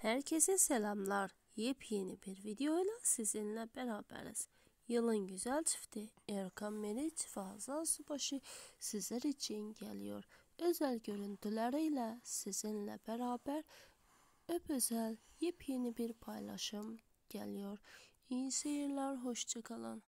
Herkese selamlar. Yepyeni bir videoyla sizinle beraberiz. Yılın güzel çifti Erkan Meriç ve Hazal Subaşı sizler için geliyor. Özel görüntüleriyle sizinle beraber özel yepyeni bir paylaşım geliyor. İyi seyirler, hoşça kalın.